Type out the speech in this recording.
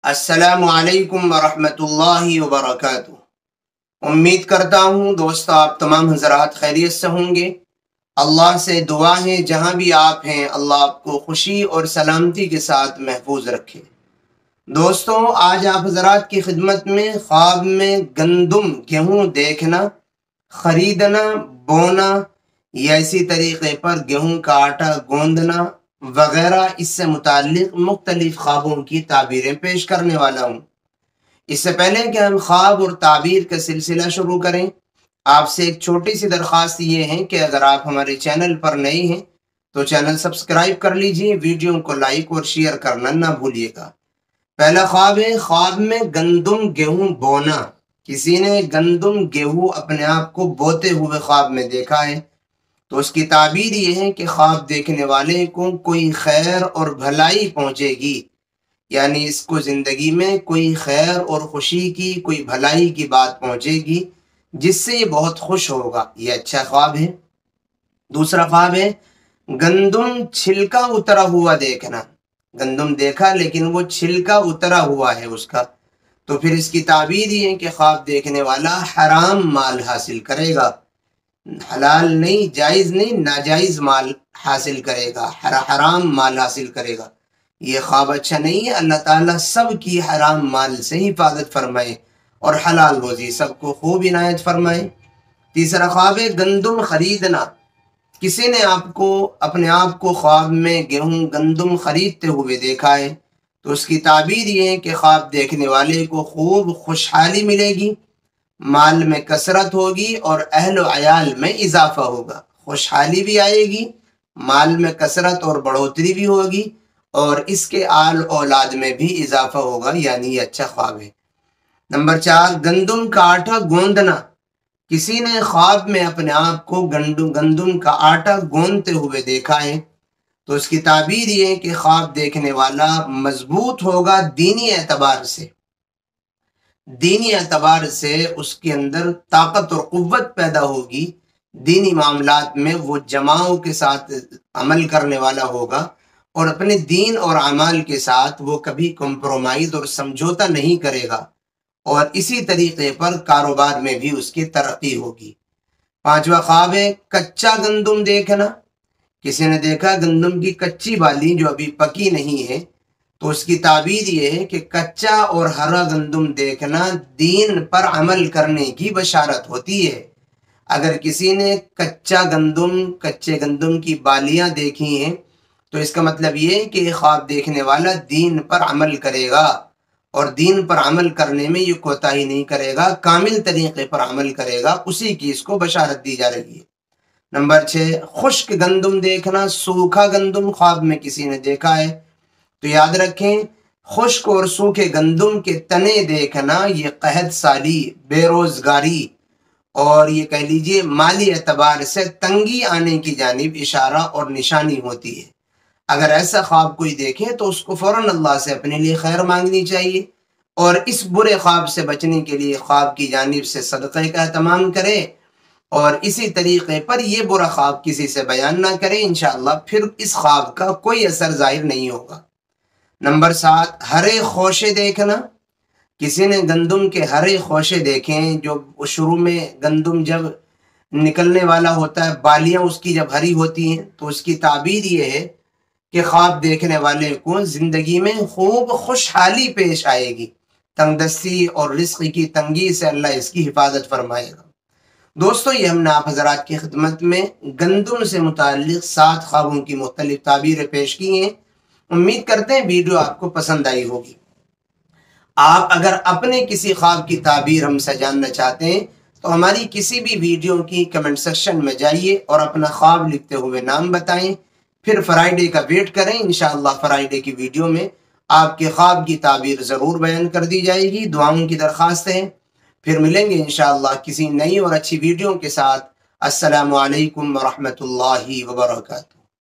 السلام علیکم ورحمۃ اللہ وبرکاتہ۔ امید کرتا ہوں دوستو آپ تمام حضرات خیریت سے ہوں گے۔ اللہ سے دعا ہے جہاں بھی آپ ہیں اللہ آپ کو خوشی اور سلامتی کے ساتھ محفوظ رکھے۔ دوستو آج آپ حضرات کی خدمت میں خواب میں گندم گیہوں دیکھنا، خریدنا، بونا یا اسی طریقے پر گیہوں کا آٹا گوندنا وغیرہ اس سے متعلق مختلف خوابوں کی تعبیریں پیش کرنے والا ہوں۔ اس سے پہلے کہ ہم خواب اور تعبیر کا سلسلہ شروع کریں، آپ سے ایک چھوٹی سی درخواست یہ ہے کہ اگر آپ ہمارے چینل پر نئے ہیں تو چینل سبسکرائب کر لیجئے، ویڈیو کو لائک اور شیئر کرنا نہ بھولیے گا۔ پہلا خواب ہے، خواب میں گندم گیہوں بونا۔ کسی نے گندم گیہوں اپنے آپ کو بوتے ہوئے خواب میں دیکھا ہے تو اس کی تعبیر یہ ہے کہ خواب دیکھنے والے کو کوئی خیر اور بھلائی پہنچے گی، یعنی اس کو زندگی میں کوئی خیر اور خوشی کی، کوئی بھلائی کی بات پہنچے گی جس سے یہ بہت خوش ہوگا۔ یہ اچھا خواب ہے۔ دوسرا خواب ہے، گندم چھلکا اترا ہوا دیکھنا۔ گندم دیکھا لیکن وہ چھلکا اترا ہوا ہے اس کا، تو پھر اس کی تعبیر یہ ہے کہ خواب دیکھنے والا حرام مال حاصل کرے گا، حلال نہیں، جائز نہیں، ناجائز مال حاصل کرے گا، حرام مال حاصل کرے گا۔ یہ خواب اچھا نہیں ہے۔ اللہ تعالیٰ سب کی حرام مال سے حفاظت فرمائے اور حلال روزی سب کو خوب عنایت فرمائے۔ تیسرا خواب ہے، گندم خریدنا۔ کسی نے اپنے آپ کو خواب میں گیہوں گندم خریدتے ہوئے دیکھا ہے تو اس کی تعبیر یہ ہے کہ خواب دیکھنے والے کو خوب خوشحالی ملے گی، مال میں کثرت ہوگی اور اہل و عیال میں اضافہ ہوگا۔ خوشحالی بھی آئے گی، مال میں کثرت اور بڑھوتری بھی ہوگی اور اس کے آل اولاد میں بھی اضافہ ہوگا، یعنی یہ اچھا خواب ہے۔ نمبر 4، گندم کا آٹا گوندنا۔ کسی نے خواب میں اپنے آپ کو گندم کا آٹا گوندتے ہوئے دیکھا ہے تو اس کی تعبیر یہ ہے کہ خواب دیکھنے والا مضبوط ہوگا دینی اعتبار سے۔ دینی اعتبار سے اس کے اندر طاقت اور قوت پیدا ہوگی، دینی معاملات میں وہ جماعوں کے ساتھ عمل کرنے والا ہوگا اور اپنے دین اور اعمال کے ساتھ وہ کبھی کمپرومائز اور سمجھوتا نہیں کرے گا، اور اسی طریقے پر کاروبار میں بھی اس کی ترقی ہوگی۔ پانچواں خواب ہے، کچا گندم دیکھنا۔ کسی نے دیکھا گندم کی کچی بالی جو ابھی پکی نہیں ہے تو اس کی تعبیر یہ ہے کہ کچا اور ہرا گندم دیکھنا دین پر عمل کرنے کی بشارت ہوتی ہے۔ اگر کسی نے کچے گندم کی بالیاں دیکھی ہیں تو اس کا مطلب یہ ہے کہ خواب دیکھنے والا دین پر عمل کرے گا اور دین پر عمل کرنے میں یہ کوتاہی نہیں کرے گا، کامل طریقے پر عمل کرے گا، اسی کی اس کو بشارت دی جا رہی ہے۔ نمبر 6، خشک گندم دیکھنا۔ سوکھا گندم خواب میں کسی نے دیکھا ہے تو یاد رکھیں، خشک اور سوکھے گندم کے تنے دیکھنا یہ قحط سالی، بے روزگاری اور یہ کہہ لیجئے مالی اعتبار سے تنگی آنے کی جانب اشارہ اور نشانی ہوتی ہے۔ اگر ایسا خواب کوئی دیکھے تو اس کو فوراً اللہ سے اپنے لیے خیر مانگنی چاہیے اور اس برے خواب سے بچنے کے لیے خواب کی جانب سے صدقہ کا اہتمام کرے اور اسی طریقے پر یہ برا خواب کسی سے بیان نہ کرے، انشاءاللہ پھر اس خواب کا کوئی اثر ظاہر نہیں ہوگا۔ نمبر 7، ہرے خوشے دیکھنا۔ کسی نے گندم کے ہرے خوشے دیکھیں، جو شروع میں گندم جب نکلنے والا ہوتا ہے، بالیاں اس کی جب ہری ہوتی ہیں تو اس کی تعبیر یہ ہے کہ خواب دیکھنے والے کو زندگی میں خوب خوشحالی پیش آئے گی، تنگ دستی اور رزق کی تنگی سے اللہ اس کی حفاظت فرمائے گا۔ دوستو یہ ہم نے آپ حضرات کی خدمت میں گندم سے متعلق 7 خوابوں کی مختلف تعبیریں پیش کی ہیں۔ امید کرتے ہیں ویڈیو آپ کو پسند آئی ہوگی۔ آپ اگر اپنے کسی خواب کی تعبیر ہم سے جاننا چاہتے ہیں تو ہماری کسی بھی ویڈیو کی کمنٹ سیکشن میں جائیے اور اپنا خواب لکھتے ہوئے نام بتائیں، پھر فرائیڈے کا ویٹ کریں، انشاءاللہ فرائیڈے کی ویڈیو میں آپ کے خواب کی تعبیر ضرور بیان کر دی جائے گی۔ دعاؤں کی درخواست ہے، پھر ملیں گے انشاءاللہ کسی نئی اور اچھی ویڈیو کے ساتھ۔ السلام علیکم ورحمۃ اللہ وبرکاتہ۔